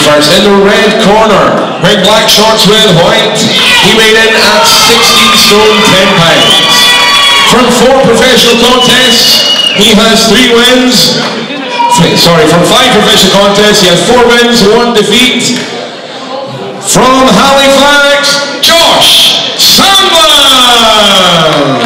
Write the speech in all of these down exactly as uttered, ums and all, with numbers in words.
first. In the red corner, wearing black shorts with white, he weighed in at sixteen stone ten pounds. From four professional contests, he has three wins. Sorry, from five professional contests, he has four wins, one defeat. From Halifax, Josh Sandland.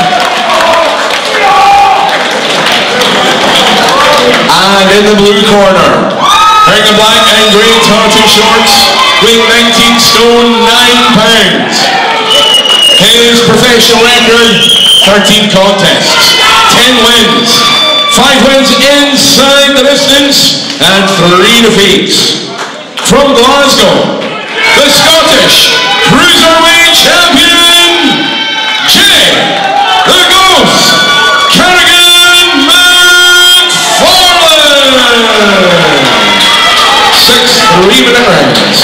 And in the blue corner, wearing the black and grey tartan shorts, weighing nineteen stone nine pounds. His professional record, thirteen contests, ten wins, five wins inside the distance, and three defeats. From Glasgow, the Scottish Cruiserweight Champion, Jay the Ghost Carrigan McFarlane. Six three-minute rounds.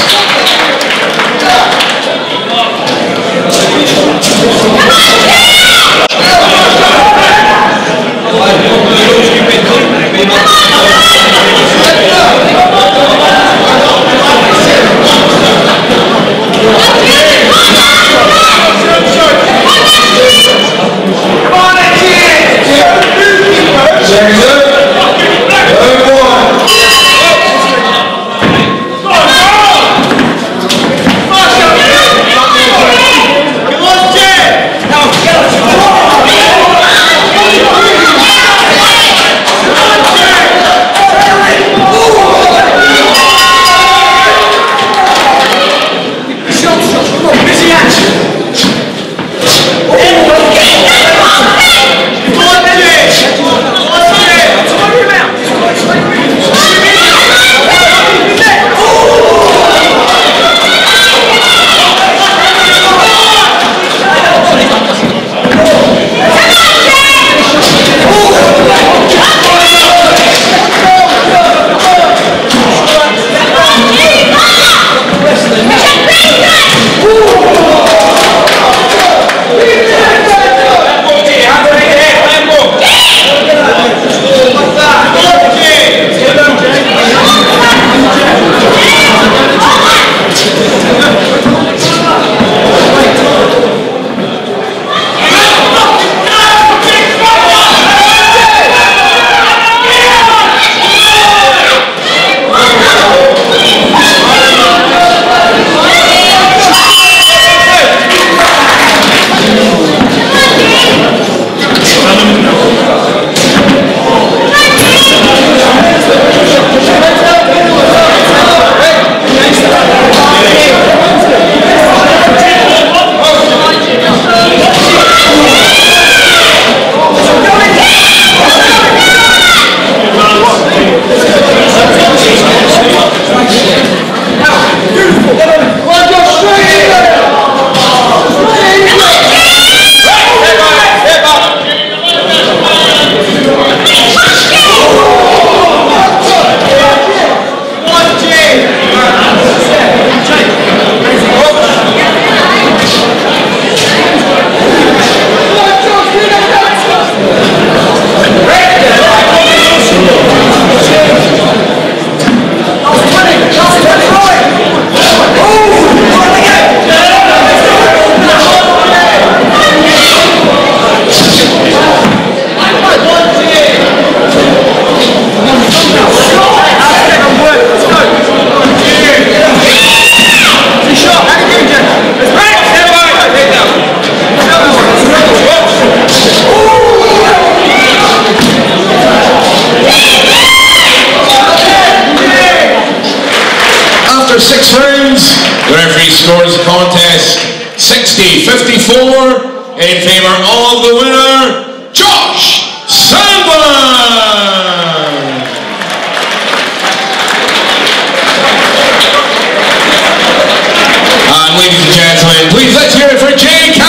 Six rounds, the referee scores the contest sixty fifty-four in favour of the winner, Josh Sandland. And ladies and gentlemen, please let's hear it for Jay